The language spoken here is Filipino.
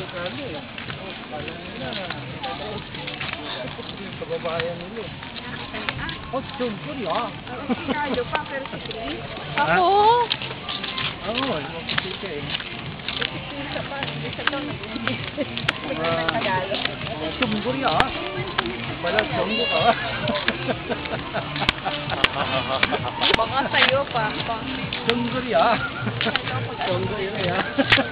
Sabi eh. Kala nila. Kababayan nila. Oh, siyempre ah. Sinalo pa, pero si Chris. Ako? Oo, makikita eh. Isa pa, isa to. Tagalog. Siyempre ah. Pala, siyempre ka. Baka sa'yo pa. Siyempre ah. Siyempre yun eh ah.